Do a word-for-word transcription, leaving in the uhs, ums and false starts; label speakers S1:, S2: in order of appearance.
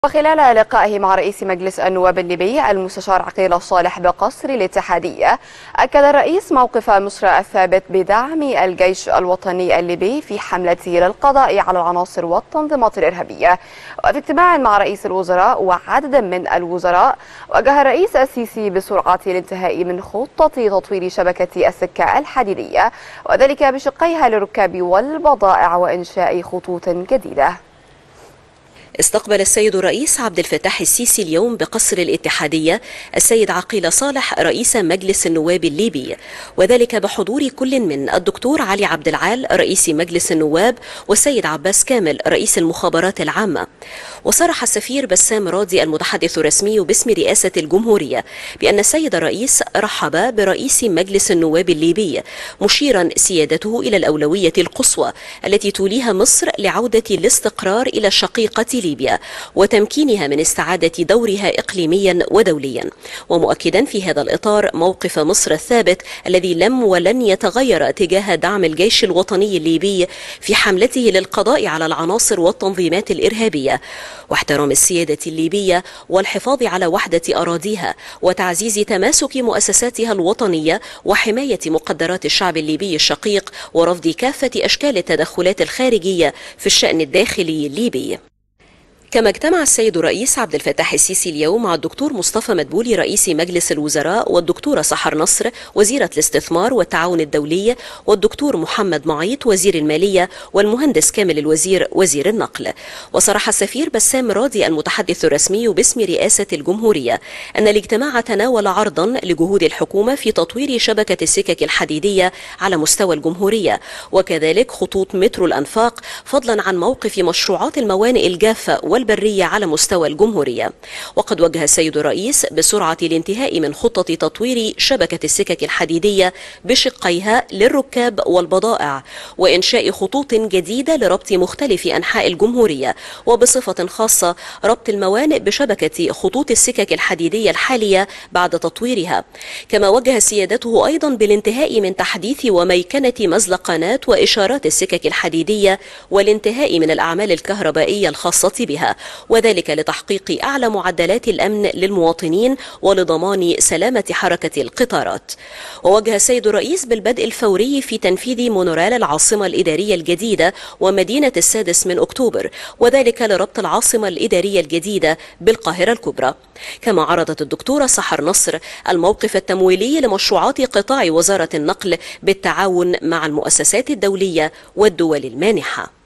S1: وخلال لقائه مع رئيس مجلس النواب الليبي المستشار عقيل صالح بقصر الاتحادية، أكد الرئيس موقف مصر الثابت بدعم الجيش الوطني الليبي في حملته للقضاء على العناصر والتنظيمات الإرهابية. وفي اجتماع مع رئيس الوزراء وعدد من الوزراء، وجه الرئيس السيسي بسرعة الانتهاء من خطة تطوير شبكة السكة الحديدية، وذلك بشقيها للركاب والبضائع وإنشاء خطوط جديدة.
S2: استقبل السيد الرئيس عبد الفتاح السيسي اليوم بقصر الاتحادية السيد عقيل صالح رئيس مجلس النواب الليبي، وذلك بحضور كل من الدكتور علي عبد العال رئيس مجلس النواب والسيد عباس كامل رئيس المخابرات العامة. وصرح السفير بسام راضي المتحدث الرسمي باسم رئاسة الجمهورية بأن السيد الرئيس رحب برئيس مجلس النواب الليبي، مشيرا سيادته إلى الأولوية القصوى التي توليها مصر لعودة الاستقرار إلى الشقيقة ليبيا وتمكينها من استعادة دورها إقليميا ودوليا، ومؤكدا في هذا الإطار موقف مصر الثابت الذي لم ولن يتغير تجاه دعم الجيش الوطني الليبي في حملته للقضاء على العناصر والتنظيمات الإرهابية واحترام السيادة الليبية والحفاظ على وحدة أراضيها وتعزيز تماسك مؤسساتها الوطنية وحماية مقدرات الشعب الليبي الشقيق ورفض كافة أشكال التدخلات الخارجية في الشأن الداخلي الليبي. كما اجتمع السيد الرئيس عبد الفتاح السيسي اليوم مع الدكتور مصطفى مدبولي رئيس مجلس الوزراء والدكتورة سحر نصر وزيرة الاستثمار والتعاون الدولي والدكتور محمد معيط وزير المالية والمهندس كامل الوزير وزير النقل. وصرح السفير بسام راضي المتحدث الرسمي باسم رئاسة الجمهورية أن الاجتماع تناول عرضا لجهود الحكومة في تطوير شبكة السكك الحديدية على مستوى الجمهورية وكذلك خطوط مترو الأنفاق، فضلا عن موقف مشروعات الموانئ الجافة البرية على مستوى الجمهورية. وقد وجه السيد الرئيس بسرعة الانتهاء من خطة تطوير شبكة السكك الحديدية بشقيها للركاب والبضائع وإنشاء خطوط جديدة لربط مختلف أنحاء الجمهورية، وبصفة خاصة ربط الموانئ بشبكة خطوط السكك الحديدية الحالية بعد تطويرها. كما وجه سيادته أيضا بالانتهاء من تحديث وميكنة مزلقانات وإشارات السكك الحديدية والانتهاء من الأعمال الكهربائية الخاصة بها، وذلك لتحقيق أعلى معدلات الأمن للمواطنين ولضمان سلامة حركة القطارات. ووجه السيد الرئيس بالبدء الفوري في تنفيذ مونورال العاصمة الإدارية الجديدة ومدينة السادس من أكتوبر، وذلك لربط العاصمة الإدارية الجديدة بالقاهرة الكبرى. كما عرضت الدكتورة سحر نصر الموقف التمويلي لمشروعات قطاع وزارة النقل بالتعاون مع المؤسسات الدولية والدول المانحة.